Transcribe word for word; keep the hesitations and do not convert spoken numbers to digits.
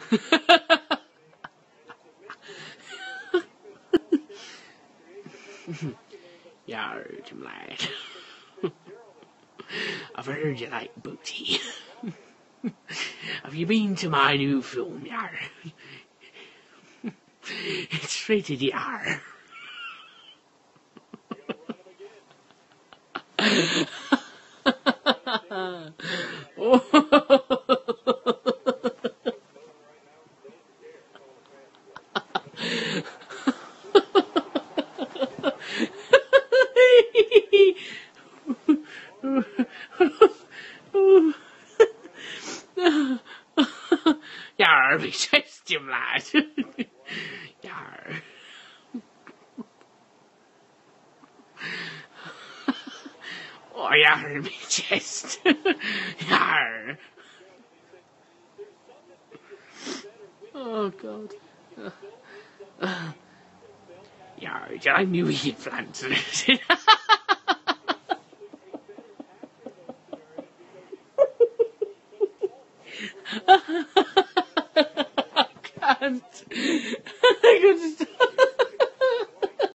Yar, Jim lad. I've heard you like booty. Have you been to my new film, Yar? It's rated Yar. Yar, be chest, Jim lad. Yar. Oh, yar, me chest. Yar. Oh, God. Uh, uh, yar, I knew he'd plant it. I can't.